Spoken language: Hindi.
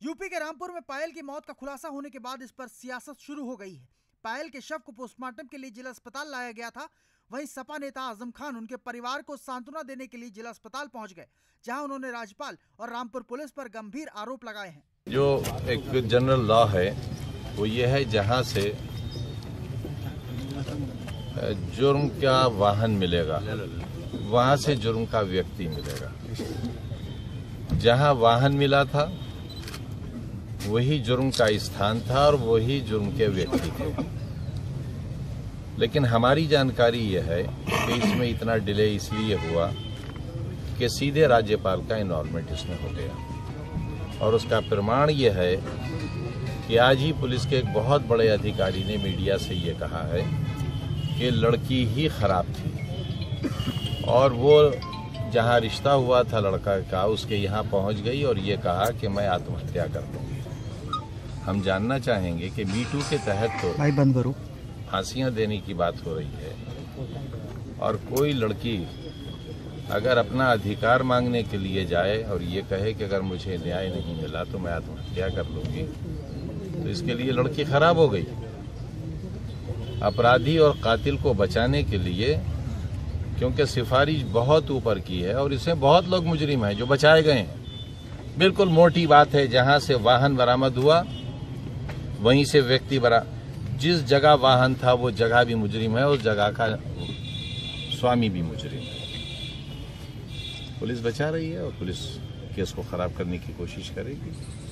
यूपी के रामपुर में पायल की मौत का खुलासा होने के बाद इस पर सियासत शुरू हो गई है। पायल के शव को पोस्टमार्टम के लिए जिला अस्पताल लाया गया था। वहीं सपा नेता आजम खान उनके परिवार को सांत्वना देने के लिए जिला अस्पताल पहुंच गए, जहां उन्होंने राज्यपाल और रामपुर पुलिस पर गंभीर आरोप लगाए हैं। जो एक जनरल लॉ है वो ये है, जहां से जुर्म का वाहन मिलेगा वहां से जुर्म का व्यक्ति मिलेगा। जहां वाहन मिला था वही जुर्म का स्थान था और वही जुर्म के व्यक्ति थे। लेकिन हमारी जानकारी यह है कि इसमें इतना डिले इसलिए हुआ कि सीधे राज्यपाल का इन्वॉल्वमेंट इसमें हो गया। और उसका प्रमाण यह है कि आज ही पुलिस के एक बहुत बड़े अधिकारी ने मीडिया से ये कहा है कि लड़की ही खराब थी और वो जहां रिश्ता हुआ था लड़का का उसके यहाँ पहुंच गई और ये कहा कि मैं आत्महत्या कर दूंगी। हम जानना चाहेंगे कि मीटू के तहत तो भाई बंद करो, फांसियां देने की बात हो रही है और कोई लड़की अगर अपना अधिकार मांगने के लिए जाए और ये कहे कि अगर मुझे न्याय नहीं मिला तो मैं आत्महत्या कर लूंगी, तो इसके लिए लड़की खराब हो गई। अपराधी और कातिल को बचाने के लिए, क्योंकि सिफारिश बहुत ऊपर की है और इसमें बहुत लोग मुजरिम हैं जो बचाए गए हैं। बिल्कुल मोटी बात है, जहां से वाहन बरामद हुआ वहीं से व्यक्ति जिस जगह वाहन था वो जगह भी मुजरिम है, उस जगह का स्वामी भी मुजरिम है। पुलिस बचा रही है और पुलिस केस को खराब करने की कोशिश करेगी।